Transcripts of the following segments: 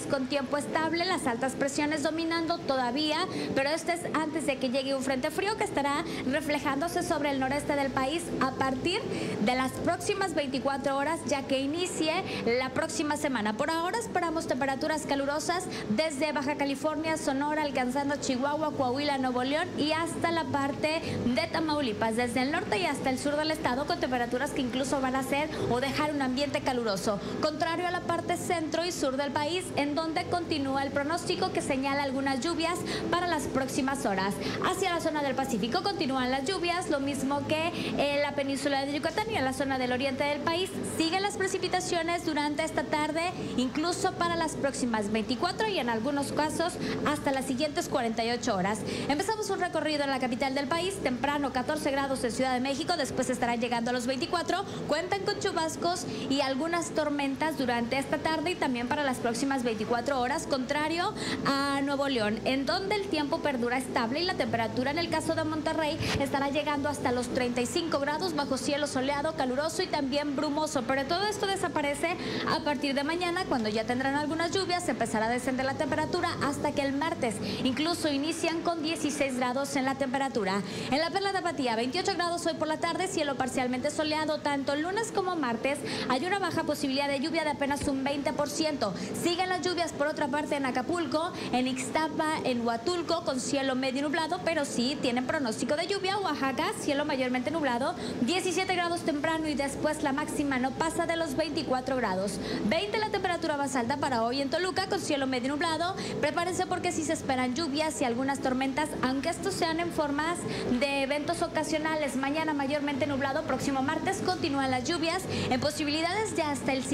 con tiempo estable, las altas presiones dominando todavía, pero este es antes de que llegue un frente frío que estará reflejándose sobre el noreste del país a partir de las próximas 24 horas, ya que inicie la próxima semana. Por ahora esperamos temperaturas calurosas desde Baja California, Sonora, alcanzando Chihuahua, Coahuila, Nuevo León y hasta la parte de Tamaulipas, desde el norte y hasta el sur del estado, con temperaturas que incluso van a ser o dejar un ambiente caluroso. Contrario a la parte centro y sur del país, en donde continúa el pronóstico que señala algunas lluvias para las próximas horas. Hacia la zona del Pacífico continúan las lluvias, lo mismo que en la península de Yucatán y en la zona del oriente del país. Siguen las precipitaciones durante esta tarde, incluso para las próximas 24 y en algunos casos hasta las siguientes 48 horas. Empezamos un recorrido en la capital del país, temprano 14 grados en Ciudad de México, después estarán llegando a los 24, cuentan con chubascos y algunas tormentas durante esta tarde y también para las próximas 24 horas, contrario a Nuevo León, en donde el tiempo perdura estable y la temperatura en el caso de Monterrey estará llegando hasta los 35 grados bajo cielo soleado, caluroso y también brumoso, pero todo esto desaparece a partir de mañana, cuando ya tendrán algunas lluvias, empezará a descender la temperatura hasta que el martes incluso inician con 16 grados en la temperatura. En la Perla de Tapatía, 28 grados hoy por la tarde, cielo parcialmente soleado, tanto lunes como martes hay una baja posibilidad de lluvia de apenas un 20%. Siguen las lluvias por otra parte en Acapulco, en Ixtapa, en Huatulco, con cielo medio nublado, pero sí tienen pronóstico de lluvia. Oaxaca, cielo mayormente nublado, 17 grados temprano y después la máxima no pasa de los 24 grados. 20 la temperatura más alta para hoy en Toluca, con cielo medio nublado. Prepárense porque sí se esperan lluvias y algunas tormentas, aunque estos sean en formas de eventos ocasionales. Mañana mayormente nublado, próximo martes continúan las lluvias en posibilidades de hasta el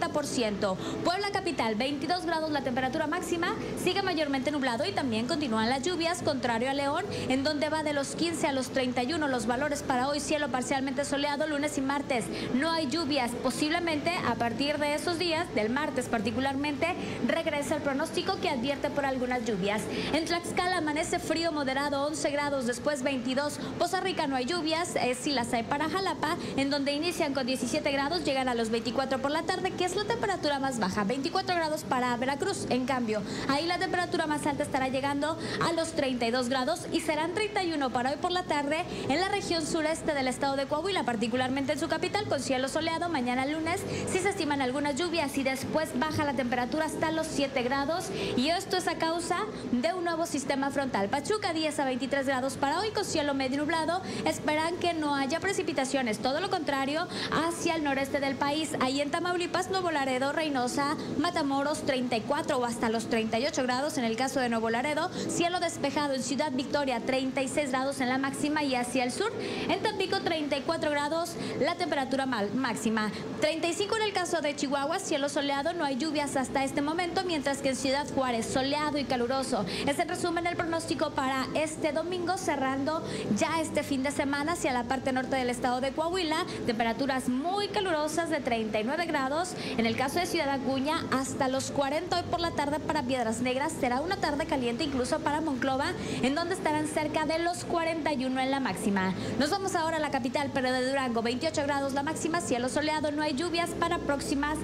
50%. Puebla capital, 22 grados la temperatura máxima, sigue mayormente nublado y también continúan las lluvias, contrario a León, en donde va de los 15 a los 31 los valores para hoy, cielo parcialmente soleado, lunes y martes no hay lluvias, posiblemente a partir de esos días, del martes particularmente, regresa el pronóstico que advierte por algunas lluvias. En Tlaxcala amanece frío moderado, 11 grados, después 22, Poza Rica no hay lluvias, sí las hay para Jalapa, en donde inician con 17 grados, llegan a los 24 por la tarde, que es la temperatura más baja, 24 grados para Veracruz. En cambio, ahí la temperatura más alta estará llegando a los 32 grados y serán 31 para hoy por la tarde en la región sureste del estado de Coahuila, particularmente en su capital, con cielo soleado. Mañana lunes sí se estiman algunas lluvias y después baja la temperatura hasta los 7 grados y esto es a causa de un nuevo sistema frontal. Pachuca, 10 a 23 grados para hoy, con cielo medio nublado. Esperan que no haya precipitaciones, todo lo contrario hacia el noreste del país. Ahí en Tamaulipas, Nuevo Laredo, Reynosa, Matamoros, 34 o hasta los 38 grados en el caso de Nuevo Laredo. Cielo despejado en Ciudad Victoria, 36 grados en la máxima y hacia el sur. En Tampico, 34 grados la temperatura máxima. 35 en el caso de Chihuahua, cielo soleado, no hay lluvias hasta este momento, mientras que en Ciudad Juárez, soleado y caluroso. Es en resumen el pronóstico para este domingo, cerrando ya este fin de semana hacia la parte norte del estado de Coahuila. Temperaturas muy calurosas de 39 grados. En el caso de Ciudad Acuña, hasta los 40 hoy por la tarde para Piedras Negras. Será una tarde caliente incluso para Monclova, en donde estarán cerca de los 41 en la máxima. Nos vamos ahora a la capital, pero de Durango, 28 grados la máxima, cielo soleado, no hay lluvias para próximas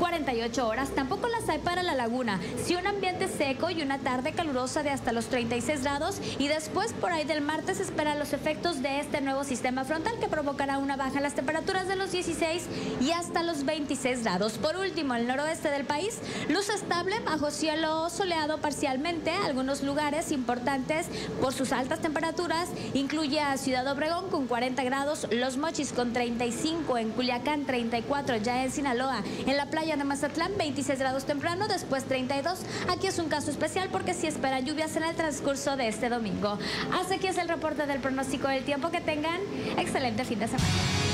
48 horas. Tampoco las hay para La Laguna. Sí, un ambiente seco y una tarde calurosa de hasta los 36 grados y después por ahí del martes esperan los efectos de este nuevo sistema frontal que provocará una baja en las temperaturas de los 16 y hasta los 26 grados. Por último, el noroeste del país, luz estable bajo cielo soleado parcialmente. Algunos lugares importantes por sus altas temperaturas incluye a Ciudad Obregón con 40 grados, Los Mochis con 35, en Culiacán 34, ya en Sinaloa, en la playa de Mazatlán 26 grados temprano, después 32. Aquí es un caso especial porque sí esperan lluvias en el transcurso de este domingo. Hasta aquí es el reporte del pronóstico del tiempo. Que tengan excelente fin de semana.